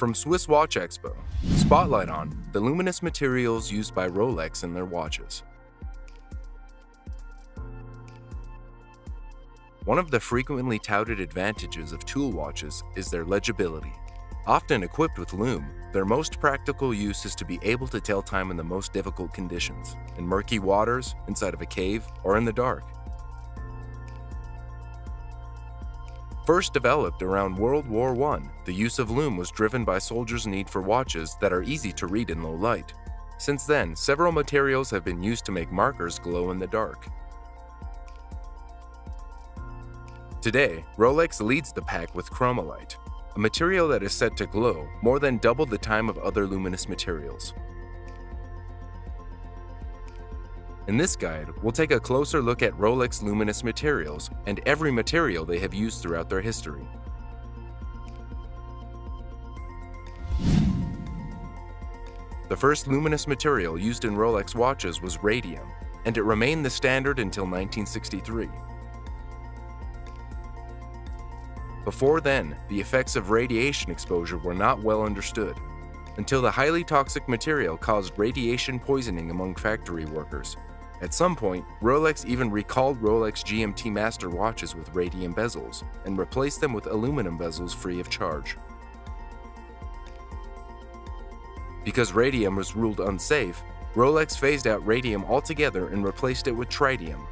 From SwissWatchExpo, spotlight on the luminous materials used by Rolex in their watches. One of the frequently touted advantages of tool watches is their legibility. Often equipped with Lume, their most practical use is to be able to tell time in the most difficult conditions, in murky waters, inside of a cave, or in the dark. First developed around World War I, the use of Lume was driven by soldiers' need for watches that are easy to read in low light. Since then, several materials have been used to make markers glow in the dark. Today, Rolex leads the pack with Chromalight, a material that is said to glow more than double the time of other luminous materials. In this guide, we'll take a closer look at Rolex luminous materials and every material they have used throughout their history. The first luminous material used in Rolex watches was radium, and it remained the standard until 1963. Before then, the effects of radiation exposure were not well understood, until the highly toxic material caused radiation poisoning among factory workers. At some point, Rolex even recalled Rolex GMT Master watches with radium bezels and replaced them with aluminum bezels free of charge. Because radium was ruled unsafe, Rolex phased out radium altogether and replaced it with tritium.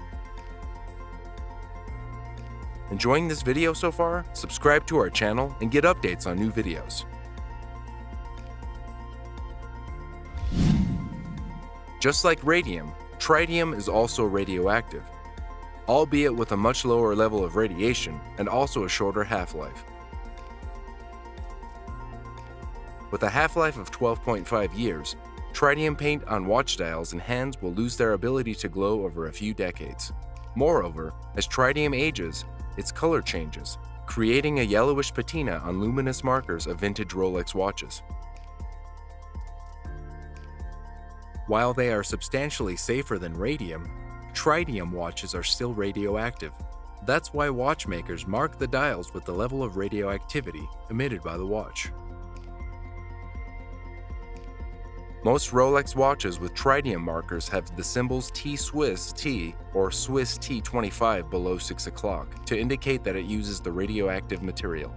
Enjoying this video so far? Subscribe to our channel and get updates on new videos. Just like radium, tritium is also radioactive, albeit with a much lower level of radiation and also a shorter half-life. With a half-life of 12.5 years, tritium paint on watch dials and hands will lose their ability to glow over a few decades. Moreover, as tritium ages, its color changes, creating a yellowish patina on luminous markers of vintage Rolex watches. While they are substantially safer than radium, tritium watches are still radioactive. That's why watchmakers mark the dials with the level of radioactivity emitted by the watch. Most Rolex watches with tritium markers have the symbols T-Swiss T or Swiss T25 below 6 o'clock to indicate that it uses the radioactive material.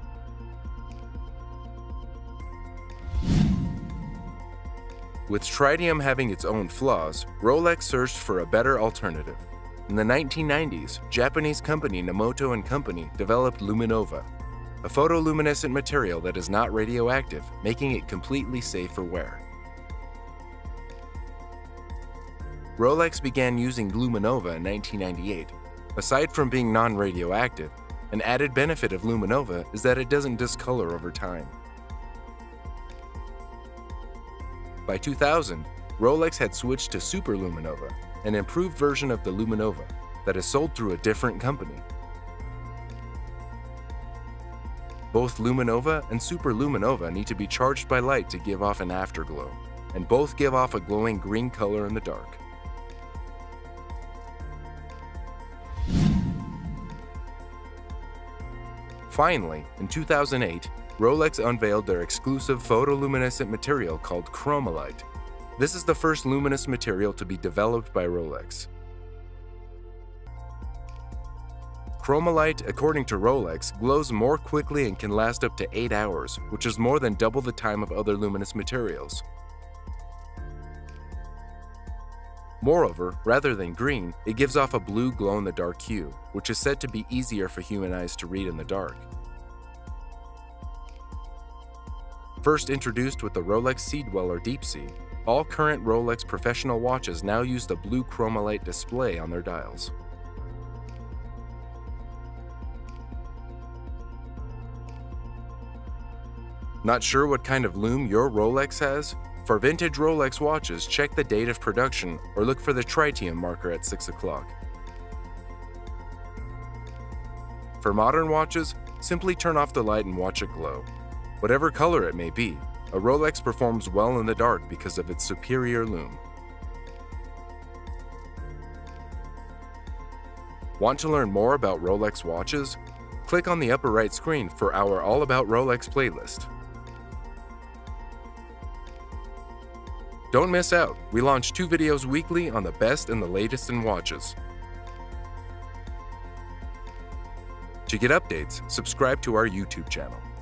With tritium having its own flaws, Rolex searched for a better alternative. In the 1990s, Japanese company Nomoto & Company developed Luminova, a photoluminescent material that is not radioactive, making it completely safe for wear. Rolex began using Luminova in 1998. Aside from being non-radioactive, an added benefit of Luminova is that it doesn't discolor over time. By 2000, Rolex had switched to Super Luminova, an improved version of the Luminova that is sold through a different company. Both Luminova and Super Luminova need to be charged by light to give off an afterglow, and both give off a glowing green color in the dark. Finally, in 2008, Rolex unveiled their exclusive photoluminescent material called Chromalight. This is the first luminous material to be developed by Rolex. Chromalight, according to Rolex, glows more quickly and can last up to 8 hours, which is more than double the time of other luminous materials. Moreover, rather than green, it gives off a blue glow-in-the-dark hue, which is said to be easier for human eyes to read in the dark. First introduced with the Rolex Sea Dweller Deep Sea, all current Rolex professional watches now use the blue Chromalight display on their dials. Not sure what kind of lume your Rolex has? For vintage Rolex watches, check the date of production or look for the tritium marker at 6 o'clock. For modern watches, simply turn off the light and watch it glow. Whatever color it may be, a Rolex performs well in the dark because of its superior lume. Want to learn more about Rolex watches? Click on the upper right screen for our All About Rolex playlist. Don't miss out. We launch 2 videos weekly on the best and the latest in watches. To get updates, subscribe to our YouTube channel.